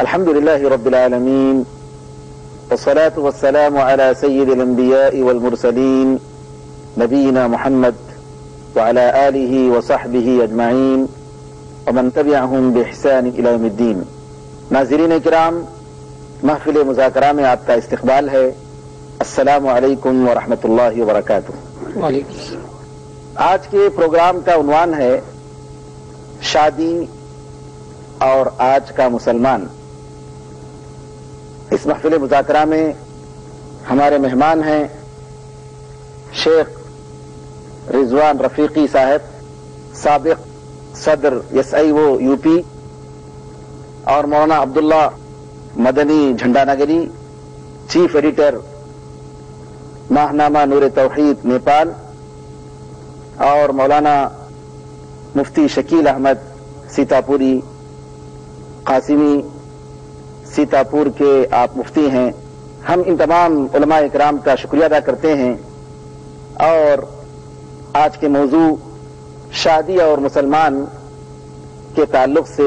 الحمد لله رب العالمين والصلاة والسلام على سيد الأنبياء والمرسلين نبينا محمد وعلى آله وصحبه أجمعين ومن تبعهم بإحسان إلى يوم الدين. ناظرین کرام، محفل مذاکرہ میں آپ کا استقبال ہے. السلام علیکم ورحمۃ اللہ وبرکاتہ. وعلیکم السلام. آج کے پروگرام کا عنوان ہے شادی اور آج کا مسلمان. اس محفل مذاکرہ میں ہمارے مہمان ہیں شیخ رضوان رفیقی صاحب، سابق صدر SIO UP، اور مولانا عبداللہ مدنی جھنڈا نگری، چیف ایڈیٹر ماہنامہ نور توحید نیپال، اور مولانا مفتی شکیل احمد سیتاپوری قاسمی، سیتاپور کے آپ مفتی ہیں. ہم ان تمام علماء اکرام کا شکریہ ادا کرتے ہیں. اور آج کے موضوع شادی اور مسلمان کے تعلق سے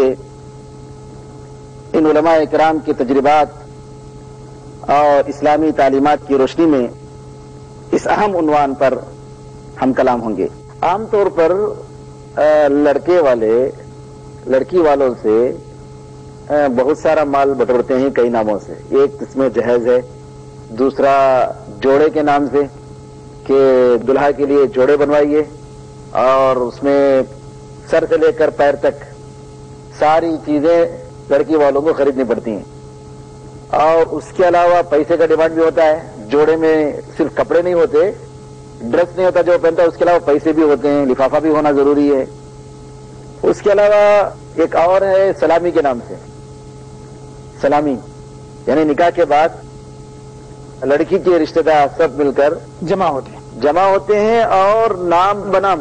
ان علماء اکرام کے تجربات اور اسلامی تعلیمات کی روشنی میں اس اہم عنوان پر ہم کلام ہوں گے. عام طور پر لڑکے والے لڑکی والوں سے بہت سارا مال بٹورتے ہیں کئی ناموں سے. ایک اس میں جہیز ہے، دوسرا جوڑے کے نام سے کہ دلہا کے لیے جوڑے بنوائیے، اور اس میں سر سے لے کر پیر تک ساری چیزیں لڑکی والوں کو خریدنی پڑتی ہیں. اور اس کے علاوہ پیسے کا ڈیمانڈ بھی ہوتا ہے. جوڑے میں صرف کپڑے نہیں ہوتے، ڈریس نہیں ہوتا جو پہنتا ہے، اس کے علاوہ پیسے بھی ہوتے ہیں، لفافہ بھی ہونا ضروری ہے. اس کے علاوہ ایک اور ہے سلامی کے نام سے. سلامی یعنی نکاح کے بعد لڑکی کے رشتہ دار سب مل کر جمع ہوتے ہیں اور نام بنام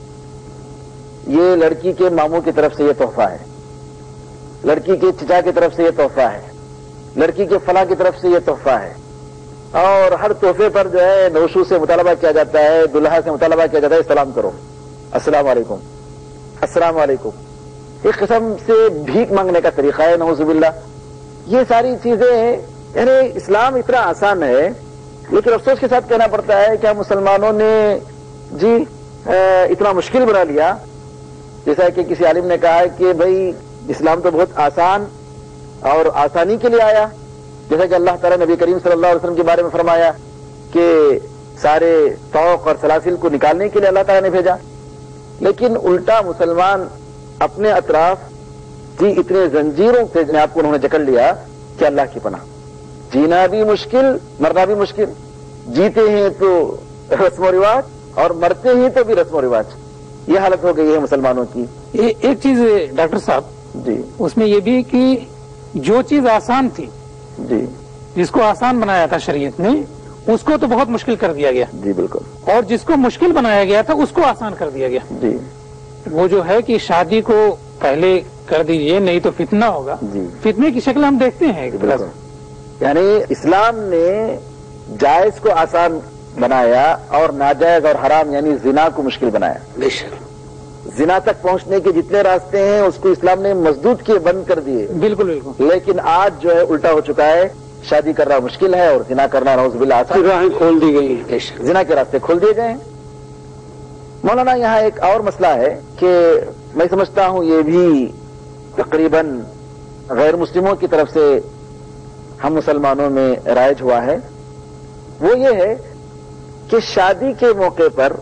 یہ لڑکی کے ماموں کی طرف سے یہ تحفہ ہے، لڑکی کے چچا کی طرف سے یہ تحفہ ہے، لڑکی کے فلاں کی طرف سے یہ تحفہ ہے. اور ہر تحفے پر جو ہے نوشو سے مطالبہ کیا جاتا ہے، دلہا سے مطالبہ کیا جاتا ہے سلام کرو، السلام علیکم، السلام علیکم. ایک قسم سے بھیک مانگنے کا طریقہ ہے، نعوذ باللہ. یہ ساری چیزیں یعنی اسلام اتنا آسان ہے، لیکن افسوس کے ساتھ کہنا پڑتا ہے کہ ہم مسلمانوں نے جی اتنا مشکل بنا لیا. جیسا کہ کسی عالم نے کہا ہے کہ بھائی اسلام تو بہت آسان اور آسانی کے لیے آیا، جیسا کہ اللہ تعالیٰ نبی کریم صلی اللہ علیہ وسلم کے بارے میں فرمایا کہ سارے طوق اور سلاسل کو نکالنے کے لیے اللہ تعالیٰ نے بھیجا. لیکن الٹا مسلمان اپنے اطراف جی اتنے زنجیروں سے اپنے آپ کو انہوں نے جکڑ لیا کہ اللہ کی پناہ. جینا بھی مشکل، مرنا بھی مشکل. جیتے ہیں تو رسم و رواج اور مرتے ہیں تو بھی رسم و رواج. یہ حالت ہو گئی ہے مسلمانوں کی. ایک چیز ڈاکٹر صاحب جی اس میں یہ بھی کہ جو چیز آسان تھی، جی جس کو آسان بنایا تھا شریعت نے، اس کو تو بہت مشکل کر دیا گیا. جی بالکل. اور جس کو مشکل بنایا گیا تھا اس کو آسان کر دیا گیا. جی وہ جو ہے کہ شادی کو پہلے کر دیجئے نہیں تو فتنہ ہوگا. جی فتنے کی شکل ہم دیکھتے ہیں. یعنی اسلام نے جائز کو آسان بنایا اور ناجائز اور حرام یعنی زنا کو مشکل بنایا. زنا تک پہنچنے کے جتنے راستے ہیں اس کو اسلام نے مسدود کیے، بند کر دیے. بالکل بالکل. لیکن آج جو ہے الٹا ہو چکا ہے. شادی کرنا مشکل ہے اور زنا کرنا نعوذ باللہ آسان. راہیں کھول دی گئی ہیں، زنا کے راستے کھول دیے گئے ہیں. مولانا یہاں ایک اور مسئلہ ہے کہ میں سمجھتا ہوں یہ بھی تقریباً غیر مسلموں کی طرف سے ہم مسلمانوں میں رائج ہوا ہے. وہ یہ ہے کہ شادی کے موقع پر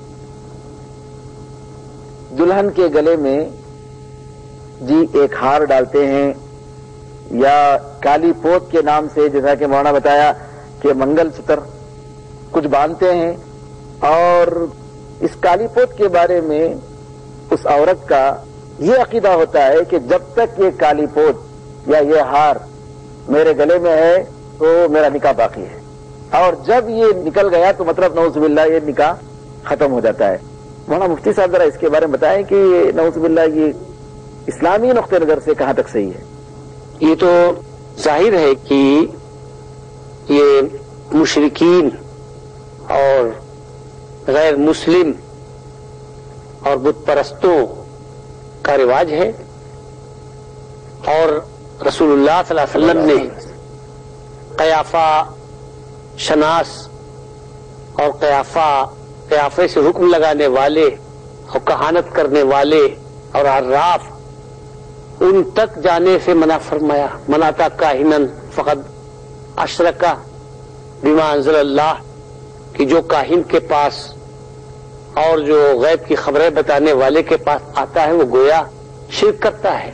دلہن کے گلے میں جی ایک ہار ڈالتے ہیں یا کالی پوت کے نام سے، جیسا کہ مولانا بتایا کہ منگل سوتر کچھ باندھتے ہیں. اور اس کالی پوت کے بارے میں اس عورت کا یہ عقیدہ ہوتا ہے کہ جب تک یہ کالی پوت یا یہ ہار میرے گلے میں ہے تو میرا نکاح باقی ہے، اور جب یہ نکل گیا تو مطلب نعوذ باللہ یہ نکاح ختم ہو جاتا ہے. مولانا مفتی صاحب ذرا اس کے بارے میں بتائیں کہ نعوذ باللہ یہ اسلامی نقطۂ نظر سے کہاں تک صحیح ہے؟ یہ تو ظاہر ہے کہ یہ مشرکین اور غیر مسلم اور بت پرستوں کا رواج ہے، اور رسول اللہ صلی اللہ علیہ وسلم نے قیافہ شناس اور قیافے سے حکم لگانے والے اور کہانت کرنے والے اور عراف ان تک جانے سے منع فرمایا. مناتا کاہنن فقط اشرکا بما انزل اللہ، کہ جو کاہن کے پاس اور جو غیب کی خبریں بتانے والے کے پاس آتا ہے وہ گویا شرک کرتا ہے.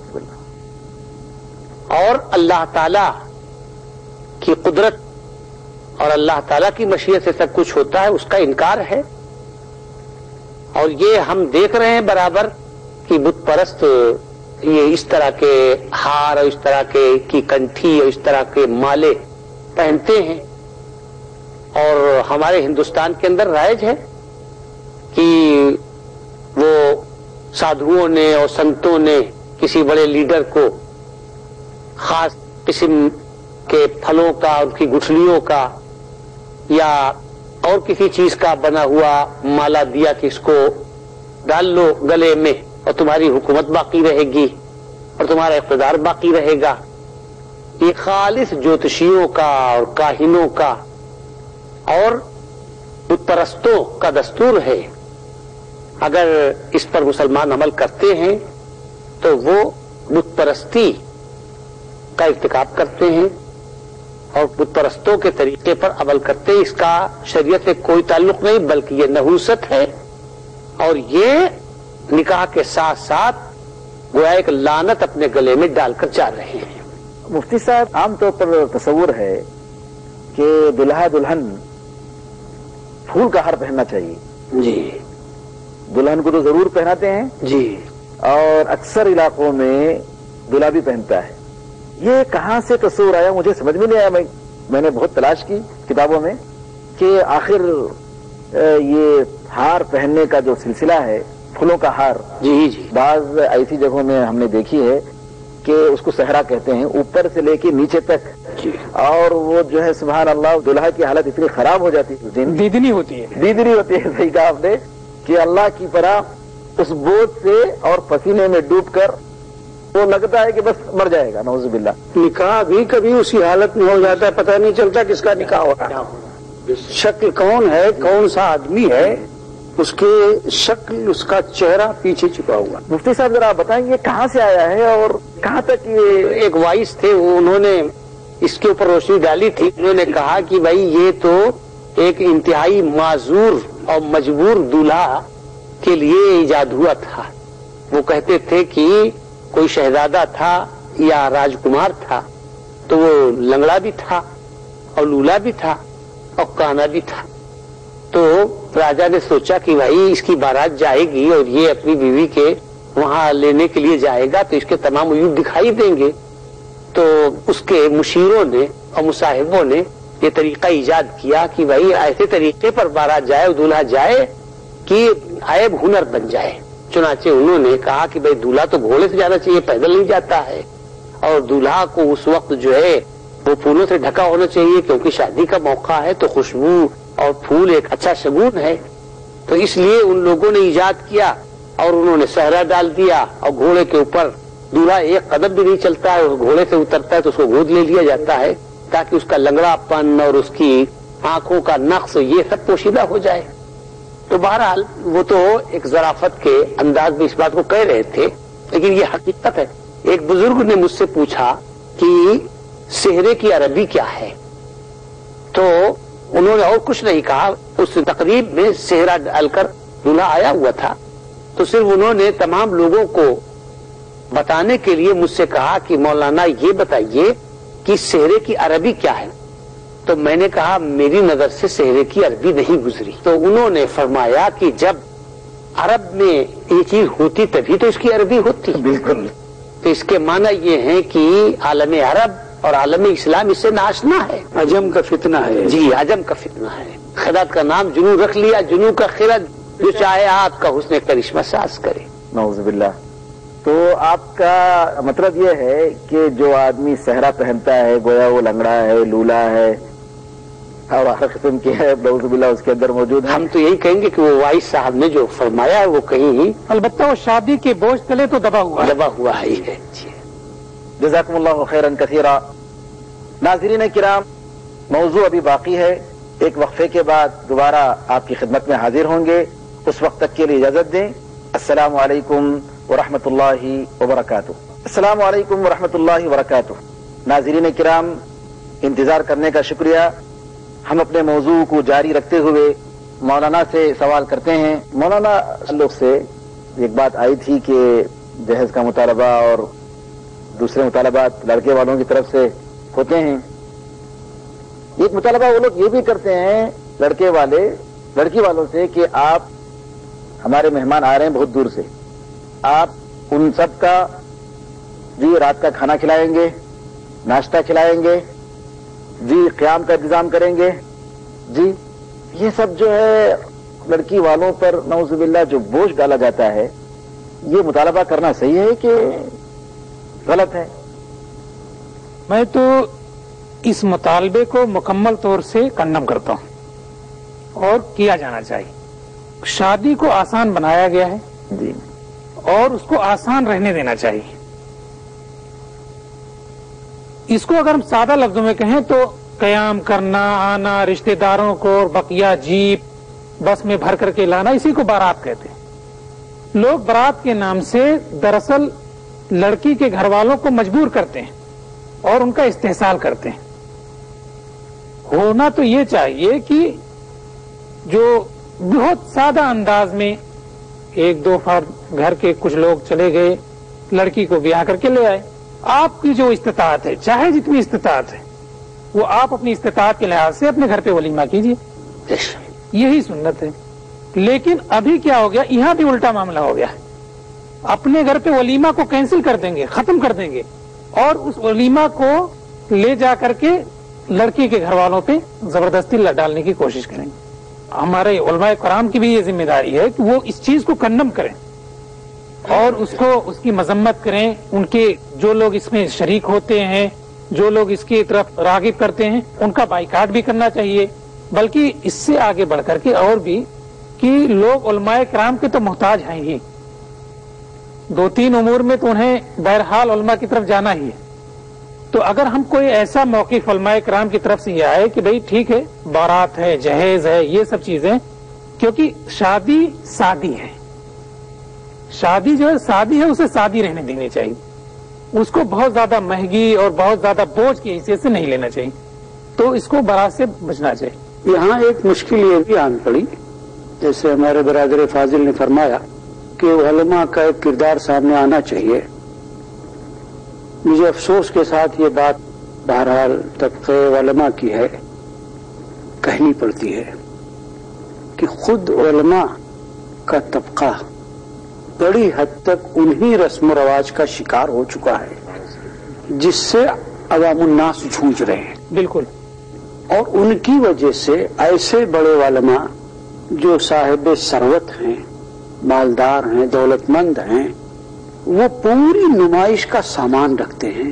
اور اللہ تعالی کی قدرت اور اللہ تعالی کی مشیت سے سب کچھ ہوتا ہے، اس کا انکار ہے. اور یہ ہم دیکھ رہے ہیں برابر کہ بت پرست یہ اس طرح کے ہار اور اس طرح کی کنٹھی اور اس طرح کے مالے پہنتے ہیں. اور ہمارے ہندوستان کے اندر رائج ہے کہ وہ سادھوؤں نے اور سنتوں نے کسی بڑے لیڈر کو خاص قسم کے پھلوں کا، ان کی گٹھلیوں کا یا اور کسی چیز کا بنا ہوا مالا دیا کہ اس کو ڈال لو گلے میں اور تمہاری حکومت باقی رہے گی اور تمہارا اقتدار باقی رہے گا. یہ خالص جوتشیوں کا اور کاہنوں کا اور بت پرستوں کا دستور ہے. اگر اس پر مسلمان عمل کرتے ہیں تو وہ بت پرستی کا ارتکاب کرتے ہیں اور بت پرستوں کے طریقے پر عمل کرتے ہیں. اس کا شریعت سے کوئی تعلق نہیں، بلکہ یہ نحوست ہے اور یہ نکاح کے ساتھ ساتھ گویا ایک لعنت اپنے گلے میں ڈال کر جا رہے ہیں. مفتی صاحب، عام طور پر تصور ہے کہ دلہا دلہن پھول کا ہار پہننا چاہیے. جی دلہن کو تو ضرور پہناتے ہیں جی، اور اکثر علاقوں میں دلہا بھی پہنتا ہے. یہ کہاں سے تصور آیا مجھے سمجھ میں نہیں آیا. میں نے بہت تلاش کی کتابوں میں کہ آخر یہ ہار پہننے کا جو سلسلہ ہے، پھولوں کا ہار، جی جی، بعض ایسی جگہوں میں ہم نے دیکھی ہے کہ اس کو صحرا کہتے ہیں، اوپر سے لے کے نیچے تک جی. اور وہ جو ہے سبحان اللہ دلہا کی حالت اتنی خراب ہو جاتی ہے، دیدنی ہوتی ہے. دیدنی ہوتی ہے. صحیح کہا آپ نے کہ اللہ کی پناہ اس بوجھ سے اور پسینے میں ڈوب کر وہ لگتا ہے کہ بس مر جائے گا. نعوذ باللہ. نکاح بھی کبھی اسی حالت میں ہو جاتا ہے، پتہ نہیں چلتا کس کا نکاح ہو رہا ہے. شکل کون ہے، کون سا آدمی ہے، اس کی شکل، اس کا چہرہ پیچھے چھپا ہوا. مفتی صاحب ذرا آپ بتائیں یہ کہاں سے آیا ہے اور کہاں تک یہ ایک وائس تھے، انہوں نے اس کے اوپر روشنی ڈالی تھی. انہوں نے کہا کہ بھائی یہ تو ایک انتہائی معذور اور مجبور دولہا کے لیے ایجاد ہوا تھا. وہ کہتے تھے کہ کوئی شہزادہ تھا یا راجکمار تھا تو وہ لنگڑا بھی تھا اور لولا بھی تھا اور کانا بھی تھا. تو راجا نے سوچا کہ بھائی اس کی بارات جائے گی اور یہ اپنی بیوی کے وہاں لینے کے لیے جائے گا تو اس کے تمام عیوب دکھائی دیں گے. تو اس کے مشیروں نے اور مصاحبوں نے یہ طریقہ ایجاد کیا کہ بھائی ایسے طریقے پر بارات جائے اور دولہا جائے کہ عیب ہنر بن جائے. چنانچہ انہوں نے کہا کہ بھائی دولہا تو گھوڑے سے جانا چاہیے، پیدل نہیں جاتا ہے، اور دولہا کو اس وقت جو ہے وہ پھولوں سے ڈھکا ہونا چاہیے کیونکہ شادی کا موقع ہے تو خوشبو اور پھول ایک اچھا شگون ہے. تو اس لیے ان لوگوں نے ایجاد کیا اور انہوں نے صحرا ڈال دیا اور گھوڑے کے اوپر دولہا ایک قدم بھی نہیں چلتا ہے، اور گھوڑے سے اترتا ہے تو اس کو گود لے لیا جاتا ہے تاکہ اس کا لنگڑا پن اور اس کی آنکھوں کا نقص یہ سب پوشیدہ ہو جائے. تو بہرحال وہ تو ایک ظرافت کے انداز میں اس بات کو کہہ رہے تھے، لیکن یہ حقیقت ہے. ایک بزرگ نے مجھ سے پوچھا کہ صحرے کی عربی کیا ہے، تو انہوں نے اور کچھ نہیں کہا. اس تقریب میں صحرا ڈال کر دولہا آیا ہوا تھا تو صرف انہوں نے تمام لوگوں کو بتانے کے لیے مجھ سے کہا کہ مولانا یہ بتائیے کہ صحرے کی عربی کیا ہے. تو میں نے کہا میری نظر سے صحرے کی عربی نہیں گزری. تو انہوں نے فرمایا کہ جب عرب میں یہ چیز ہوتی تبھی تو اس کی عربی ہوتی. بالکل. تو اس کے معنی یہ ہے کہ عالم عرب اور عالم اسلام اس سے ناشنا ہے. عجم کا فتنہ ہے. جی عجم کا فتنہ ہے. خرد کا نام جنو رکھ لیا، جنو کا خرد، جو چاہے آپ کا حسن کرشمہ ساز کرے. نعوذ باللہ. تو آپ کا مطلب یہ ہے کہ جو آدمی صحرا پہنتا ہے گویا وہ لنگڑا ہے، لولا ہے اور ہر قسم کی ہے، نعوذ باللہ اس کے اندر موجود ہے. ہم تو یہی کہیں گے کہ وہ وائس صاحب نے جو فرمایا ہے وہ کہیں ہی البتہ وہ شادی کے بوجھ تلے تو دبا ہوا ہے. دبا ہوا ہی ہے. جزاکم اللہ خیرا کثیرا. ناظرین کرام، موضوع ابھی باقی ہے. ایک وقفے کے بعد دوبارہ آپ کی خدمت میں حاضر ہوں گے. اس وقت تک کے لیے اجازت دیں. السلام علیکم ورحمۃ اللہ وبرکاتہ. السلام علیکم ورحمۃ اللہ وبرکاتہ. ناظرین کرام، انتظار کرنے کا شکریہ. ہم اپنے موضوع کو جاری رکھتے ہوئے مولانا سے سوال کرتے ہیں. مولانا، لوگ سے ایک بات آئی تھی کہ جہیز کا مطالبہ اور دوسرے مطالبات لڑکے والوں کی طرف سے ہوتے ہیں. ایک مطالبہ وہ لوگ یہ بھی کرتے ہیں لڑکے والے لڑکی والوں سے کہ آپ ہمارے مہمان آ رہے ہیں بہت دور سے، آپ ان سب کا جی رات کا کھانا کھلائیں گے، ناشتہ کھلائیں گے، جی قیام کا انتظام کریں گے. جی یہ سب جو ہے لڑکی والوں پر نعوذ باللہ جو بوجھ ڈالا جاتا ہے، یہ مطالبہ کرنا صحیح ہے کہ غلط ہے؟ میں تو اس مطالبے کو مکمل طور سے کنڈم کرتا ہوں اور کیا جانا چاہیے. شادی کو آسان بنایا گیا ہے جی، اور اس کو آسان رہنے دینا چاہیے. اس کو اگر ہم سادہ لفظوں میں کہیں تو قیام کرنا، آنا، رشتہ داروں کو بقیہ جیپ بس میں بھر کر کے لانا، اسی کو بارات کہتے ہیں. لوگ برات کے نام سے دراصل لڑکی کے گھر والوں کو مجبور کرتے ہیں اور ان کا استحصال کرتے ہیں. ہونا تو یہ چاہیے کہ جو بہت سادہ انداز میں ایک دو فرد گھر کے کچھ لوگ چلے گئے، لڑکی کو بیاہ کر کے لے آئے. آپ کی جو استطاعت ہے، چاہے جتنی استطاعت ہے، وہ آپ اپنی استطاعت کے لحاظ سے اپنے گھر پہ ولیمہ کیجیے، یہی سنت ہے. لیکن ابھی کیا ہو گیا، یہاں بھی الٹا معاملہ ہو گیا ہے. اپنے گھر پہ ولیمہ کو کینسل کر دیں گے، ختم کر دیں گے، اور اس ولیمہ کو لے جا کر کے لڑکی کے گھر والوں پہ زبردستی ڈالنے کی کوشش کریں گے. ہمارے علماء کرام کی بھی یہ ذمہ داری ہے کہ وہ اس چیز کو کنڈم کریں اور اس کی مذمت کریں. ان کے جو لوگ اس میں شریک ہوتے ہیں، جو لوگ اس کی طرف راغب کرتے ہیں، ان کا بائیکاٹ بھی کرنا چاہیے. بلکہ اس سے آگے بڑھ کر کے اور بھی کہ لوگ علماء کرام کے تو محتاج ہیں ہی. دو تین امور میں تو انہیں بہرحال علماء کی طرف جانا ہی ہے. تو اگر ہم کوئی ایسا موقف علماء کرام کی طرف سے یہ آئے کہ بھئی ٹھیک ہے، بارات ہے، جہیز ہے، یہ سب چیزیں، کیونکہ شادی سادی ہے، شادی جو ہے سادی ہے، اسے سادی رہنے دینی چاہیے. اس کو بہت زیادہ مہنگی اور بہت زیادہ بوجھ کی حیثیت سے نہیں لینا چاہیے. تو اس کو بارات سے بچنا چاہیے. یہاں ایک مشکل یہ بھی آن پڑی، جیسے ہمارے برادر فاضل نے فرمایا کہ علماء کا ایک کردار سامنے آنا چاہیے. مجھے افسوس کے ساتھ یہ بات بہرحال طبقے علماء کی ہے، کہنی پڑتی ہے کہ خود علماء کا طبقہ بڑی حد تک انہی رسم و رواج کا شکار ہو چکا ہے جس سے عوام الناس جھوج رہے ہیں. بالکل. اور ان کی وجہ سے ایسے بڑے علماء جو صاحب ثروت ہیں، مالدار ہیں، دولت مند ہیں، وہ پوری نمائش کا سامان رکھتے ہیں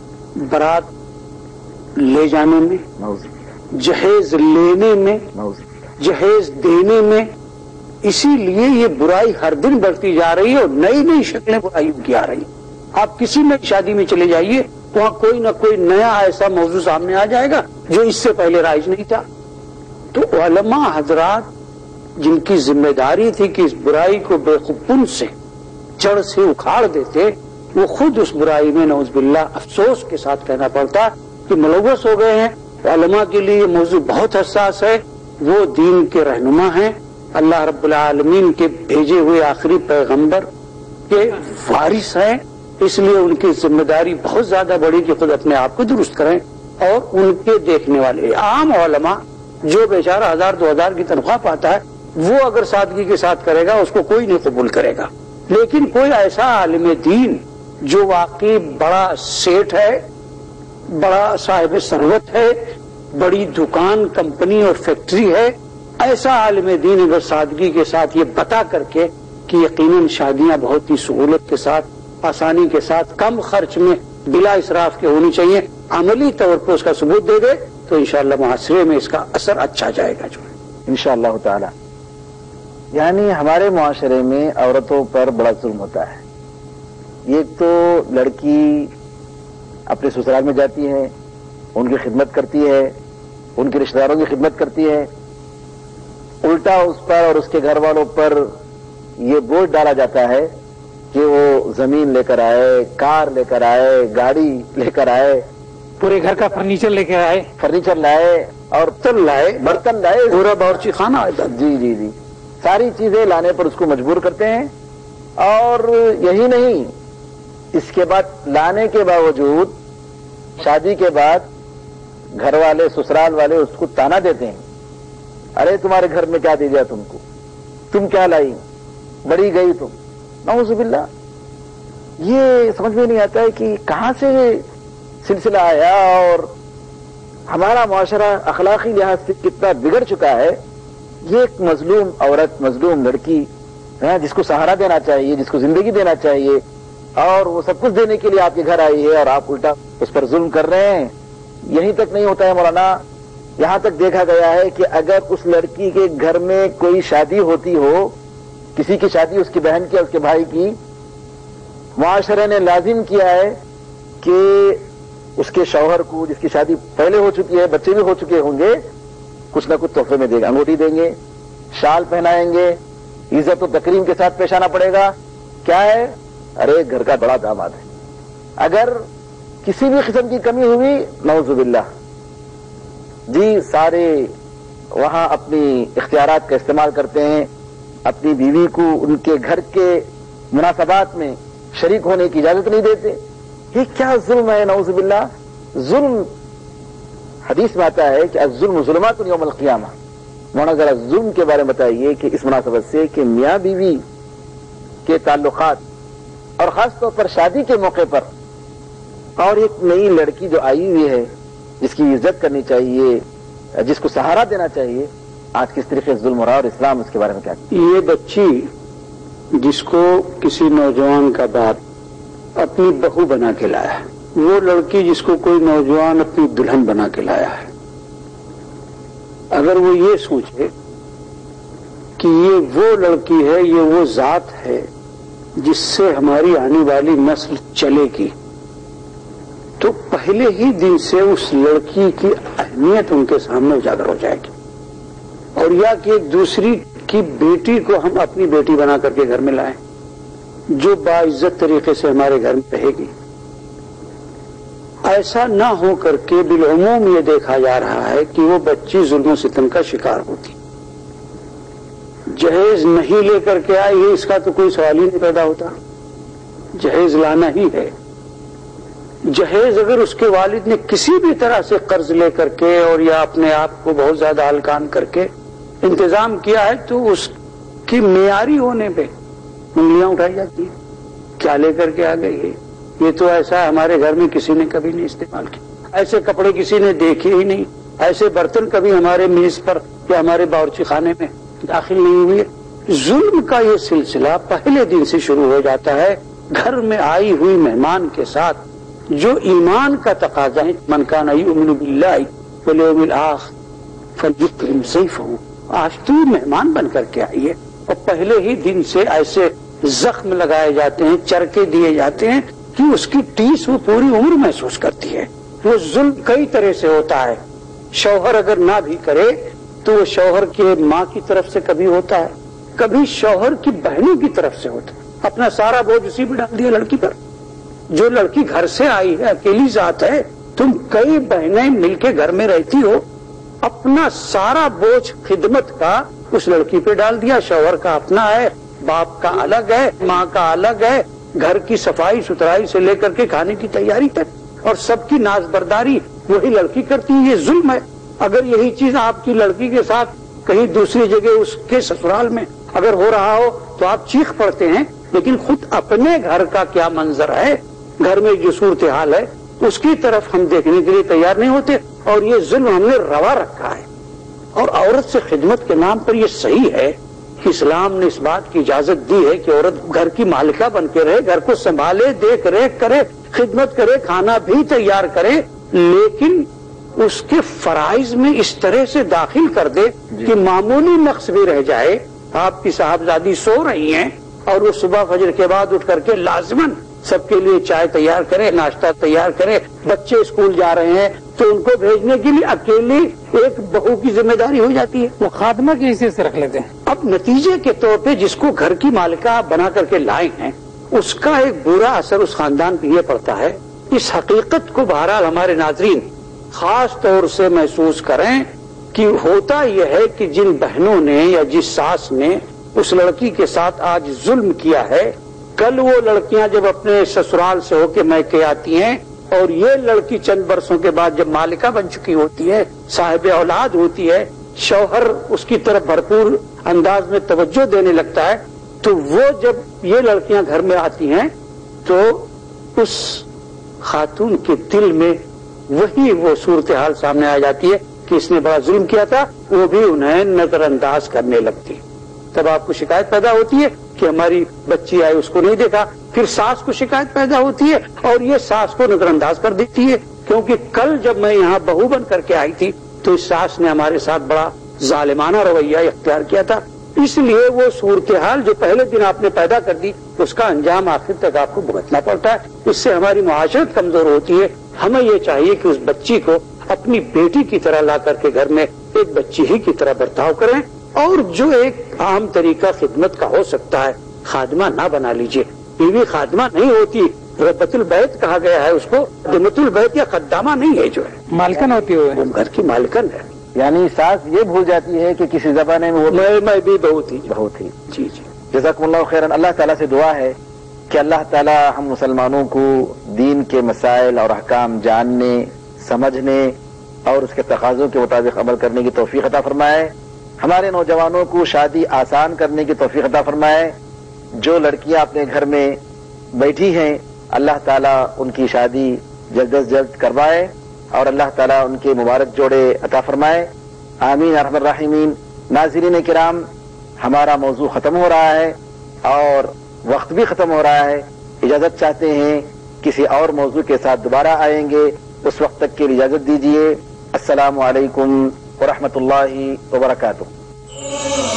برات لے جانے میں، جہیز لینے میں، جہیز دینے میں. اسی لیے یہ برائی ہر دن بڑھتی جا رہی ہے اور نئی نئی شکلیں برائیوں کی آ رہی. آپ کسی نئی شادی میں چلے جائیے، وہاں کوئی نہ کوئی نیا ایسا موضوع سامنے آ جائے گا جو اس سے پہلے رائج نہیں تھا. تو علماء حضرات جن کی ذمہ داری تھی کہ اس برائی کو بے خبن سے جڑ سے اکھاڑ دیتے، وہ خود اس برائی میں نعوذ باللہ افسوس کے ساتھ کہنا پڑتا کہ ملوث ہو گئے ہیں. علماء کے لیے یہ موضوع بہت حساس ہے. وہ دین کے رہنما ہیں، اللہ رب العالمین کے بھیجے ہوئے آخری پیغمبر کے وارث ہیں. اس لیے ان کی ذمہ داری بہت زیادہ بڑی کہ خود اپنے آپ کو درست کریں. اور ان کے دیکھنے والے عام علماء جو بیچارہ 1000-2000 کی تنخواہ پاتا ہے، وہ اگر سادگی کے ساتھ کرے گا اس کو کوئی نہیں قبول کرے گا. لیکن کوئی ایسا عالم دین جو واقعی بڑا سیٹ ہے، بڑا صاحب ثروت ہے، بڑی دکان، کمپنی اور فیکٹری ہے، ایسا عالم دین اگر سادگی کے ساتھ یہ بتا کر کے کہ یقیناً شادیاں بہت ہی سہولت کے ساتھ، آسانی کے ساتھ، کم خرچ میں، بلا اسراف کے ہونی چاہیے، عملی طور پر اس کا ثبوت دے دے تو انشاءاللہ معاشرے میں اس کا اثر اچھا جائے گا. جو انشاءاللہ تعالی. یعنی ہمارے معاشرے میں عورتوں پر بڑا ظلم ہوتا ہے. ایک تو لڑکی اپنے سسرال میں جاتی ہے، ان کی خدمت کرتی ہے، ان کے رشتہ داروں کی خدمت کرتی ہے، الٹا اس پر اور اس کے گھر والوں پر یہ بوجھ ڈالا جاتا ہے کہ وہ زمین لے کر آئے، کار لے کر آئے، گاڑی لے کر آئے، پورے گھر کا فرنیچر لے کے آئے، فرنیچر لائے اور برتن لائے، برتن لائے، پورا باورچی خانہ آئے، جی ساری چیزیں لانے پر اس کو مجبور کرتے ہیں۔ اور یہی نہیں، اس کے بعد لانے کے باوجود شادی کے بعد گھر والے، سسرال والے اس کو تانا دیتے ہیں، ارے تمہارے گھر میں کیا دے دیا تم کو، تم کیا لائی، بڑی گئی تم، نعوذ باللہ۔ یہ سمجھ میں نہیں آتا ہے کہ کہاں سے سلسلہ آیا اور ہمارا معاشرہ اخلاقی لحاظ سے کتنا بگڑ چکا ہے۔ یہ ایک مظلوم عورت، مظلوم لڑکی جس کو سہارا دینا چاہیے، جس کو زندگی دینا چاہیے، اور وہ سب کچھ دینے کے لیے آپ کے گھر آئی ہے اور آپ الٹا اس پر ظلم کر رہے ہیں۔ یہیں تک نہیں ہوتا ہے مولانا، یہاں تک دیکھا گیا ہے کہ اگر اس لڑکی کے گھر میں کوئی شادی ہوتی ہو، کسی کی شادی اس کی بہن کی، اس کے بھائی کی، معاشرے نے لازم کیا ہے کہ اس کے شوہر کو، جس کی شادی پہلے ہو چکی ہے، بچے بھی ہو چکے ہوں گے، کچھ نہ کچھ تحفے میں دے گا، انگوٹھی دیں گے، شال پہنائیں گے، عزت و تکریم کے ساتھ پیش آنا پڑے گا۔ کیا ہے؟ ارے گھر کا بڑا داماد ہے۔ اگر کسی بھی قسم کی کمی ہوئی، نعوذ باللہ، جی سارے وہاں اپنی اختیارات کا استعمال کرتے ہیں، اپنی بیوی کو ان کے گھر کے مناسبات میں شریک ہونے کی اجازت نہیں دیتے۔ یہ کیا ظلم ہے، نعوذ باللہ۔ ظلم، حدیث میں آتا ہے کہ الظلم ظلمات یوم القیامہ۔ مولانا ذرا ظلم کے بارے میں بتائیے کہ اس مناسبت سے کہ میاں بیوی کے تعلقات اور خاص طور پر شادی کے موقع پر، اور ایک نئی لڑکی جو آئی ہوئی ہے، جس کی عزت کرنی چاہیے، جس کو سہارا دینا چاہیے، آج کس طریقے سے ظلم ہو رہا ہے، اور اسلام اس کے بارے میں کیا کہتا ہے؟ یہ بچی جس کو کسی نوجوان کا باپ اپنی بہو بنا کے لایا ہے، وہ لڑکی جس کو کوئی نوجوان اپنی دلہن بنا کے لایا ہے، اگر وہ یہ سوچے کہ یہ وہ لڑکی ہے، یہ وہ ذات ہے جس سے ہماری آنے والی نسل چلے گی، تو پہلے ہی دن سے اس لڑکی کی اہمیت ان کے سامنے اجاگر ہو جائے گی۔ اور یا کہ ایک دوسری کی بیٹی کو ہم اپنی بیٹی بنا کر کے گھر میں لائیں، جو باعزت طریقے سے ہمارے گھر میں رہے گی۔ ایسا نہ ہو کر کے بالعموم یہ دیکھا جا رہا ہے کہ وہ بچی ظلم و ستم کا شکار ہوتی، جہیز نہیں لے کر کے آئی ہے، اس کا تو کوئی سوال ہی نہیں پیدا ہوتا، جہیز لانا ہی ہے۔ جہیز اگر اس کے والد نے کسی بھی طرح سے قرض لے کر کے اور یا اپنے آپ کو بہت زیادہ ہلکان کر کے انتظام کیا ہے، تو اس کی معیاری ہونے پہ انگلیاں اٹھائی جاتی ہیں، کیا لے کر کے آ گئی ہے، یہ تو ایسا ہے ہمارے گھر میں کسی نے کبھی نہیں استعمال کیا، ایسے کپڑے کسی نے دیکھے ہی نہیں، ایسے برتن کبھی ہمارے میز پر یا ہمارے باورچی خانے میں داخل نہیں ہوئے۔ ظلم کا یہ سلسلہ پہلے دن سے شروع ہو جاتا ہے، گھر میں آئی ہوئی مہمان کے ساتھ جو ایمان کا تقاضا ہے، من کان یؤمن باللہ والیوم الآخر فلیکرم ضیفہ، آج تو مہمان بن کر کے آئی ہے، اور پہلے ہی دن سے ایسے زخم لگائے جاتے ہیں، چرکے دیے جاتے ہیں کہ اس کی ٹیس وہ پوری عمر محسوس کرتی ہے۔ وہ ظلم کئی طرح سے ہوتا ہے، شوہر اگر نہ بھی کرے تو وہ شوہر کے ماں کی طرف سے کبھی ہوتا ہے، کبھی شوہر کی بہنوں کی طرف سے ہوتا ہے، اپنا سارا بوجھ اسی پہ ڈال دیا لڑکی پر۔ جو لڑکی گھر سے آئی ہے، اکیلی ذات ہے، تم کئی بہنیں مل کے گھر میں رہتی ہو، اپنا سارا بوجھ خدمت کا اس لڑکی پہ ڈال دیا۔ شوہر کا اپنا ہے، باپ کا الگ ہے، ماں کا الگ ہے، گھر کی صفائی ستھرائی سے لے کر کے کھانے کی تیاری تک، اور سب کی ناز برداری وہی لڑکی کرتی ہے۔ یہ ظلم ہے۔ اگر یہی چیز آپ کی لڑکی کے ساتھ کہیں دوسری جگہ اس کے سسرال میں اگر ہو رہا ہو تو آپ چیخ پڑتے ہیں، لیکن خود اپنے گھر کا کیا منظر ہے، گھر میں جو صورتحال ہے، اس کی طرف ہم دیکھنے کے لیے تیار نہیں ہوتے، اور یہ ظلم ہم نے روا رکھا ہے۔ اور عورت سے خدمت کے نام پر یہ صحیح ہے کہ اسلام نے اس بات کی اجازت دی ہے کہ عورت گھر کی مالکہ بن کے رہے، گھر کو سنبھالے، دیکھ ریکھ کرے، خدمت کرے، کھانا بھی تیار کرے، لیکن اس کے فرائض میں اس طرح سے داخل کر دے کہ معمولی نقص بھی رہ جائے۔ آپ کی صاحبزادی سو رہی ہیں اور وہ صبح فجر کے بعد اٹھ کر کے لازماً سب کے لیے چائے تیار کرے، ناشتہ تیار کرے، بچے اسکول جا رہے ہیں تو ان کو بھیجنے کے لیے اکیلی ایک بہو کی ذمہ داری ہو جاتی ہے. وہ خادمہ کی حیثیت سے رکھ لیتے ہیں. اب نتیجے کے طور پہ جس کو گھر کی مالکہ آپ بنا کر کے لائے ہیں اس کا ایک برا اثر اس خاندان پہ یہ پڑتا ہے. اس حقیقت کو بہرحال ہمارے ناظرین خاص طور سے محسوس کریں کہ ہوتا یہ ہے کہ جن بہنوں نے یا جس ساس نے اس لڑکی کے ساتھ آج ظلم کیا ہے، کل وہ لڑکیاں جب اپنے سسرال سے ہو کے میکے آتی ہیں اور یہ لڑکی چند برسوں کے بعد جب مالکہ بن چکی ہوتی ہے، صاحب اولاد ہوتی ہے، شوہر اس کی طرف بھرپور انداز میں توجہ دینے لگتا ہے، تو وہ جب یہ لڑکیاں گھر میں آتی ہیں تو اس خاتون کے دل میں وہی وہ صورتحال سامنے آ جاتی ہے کہ اس نے بڑا ظلم کیا تھا، وہ بھی انہیں نظر انداز کرنے لگتی ہے. تب آپ کو شکایت پیدا ہوتی ہے کہ ہماری بچی آئی اس کو نہیں دیکھا. پھر ساس کو شکایت پیدا ہوتی ہے اور یہ ساس کو نظر انداز کر دیتی ہے، کیونکہ کل جب میں یہاں بہو بن کر کے آئی تھی تو اس ساس نے ہمارے ساتھ بڑا ظالمانہ رویہ اختیار کیا تھا. اس لیے وہ صورتحال جو پہلے دن آپ نے پیدا کر دی اس کا انجام آخر تک آپ کو بھگتنا پڑتا ہے. اس سے ہماری معاشرت کمزور ہوتی ہے. ہمیں یہ چاہیے کہ اس بچی کو اپنی بیٹی کی طرح لا کر کے گھر میں ایک بچی ہی کی طرح برتاؤ کریں، اور جو ایک عام طریقہ خدمت کا ہو سکتا ہے خادمہ نہ بنا لیجئے. بیوی خادمہ نہیں ہوتی، ربۃ البیت کہا گیا ہے اس کو. خدمت البیت یا خدامہ نہیں ہے، جو ہے مالکن ہوتی ہوئے وہ گھر کی مالکن ہے. یعنی ساس یہ بھول جاتی ہے کہ کسی زمانے میں وہ میں بھی بہو تھی. جی. جزاکم اللہ خیرا. اللہ تعالیٰ سے دعا ہے کہ اللہ تعالیٰ ہم مسلمانوں کو دین کے مسائل اور احکام جاننے، سمجھنے اور اس کے تقاضوں کے مطابق عمل کرنے کی توفیق عطا فرمائے. ہمارے نوجوانوں کو شادی آسان کرنے کی توفیق عطا فرمائے. جو لڑکیاں اپنے گھر میں بیٹھی ہیں اللہ تعالیٰ ان کی شادی جلد از جلد کروائے اور اللہ تعالیٰ ان کے مبارک جوڑے عطا فرمائے. آمین یا ارحم الراحمین. ناظرین کرام، ہمارا موضوع ختم ہو رہا ہے اور وقت بھی ختم ہو رہا ہے. اجازت چاہتے ہیں، کسی اور موضوع کے ساتھ دوبارہ آئیں گے. اس وقت تک کے لیے اجازت دیجیے. السلام علیکم ورحمۃ اللہ وبرکاتہ.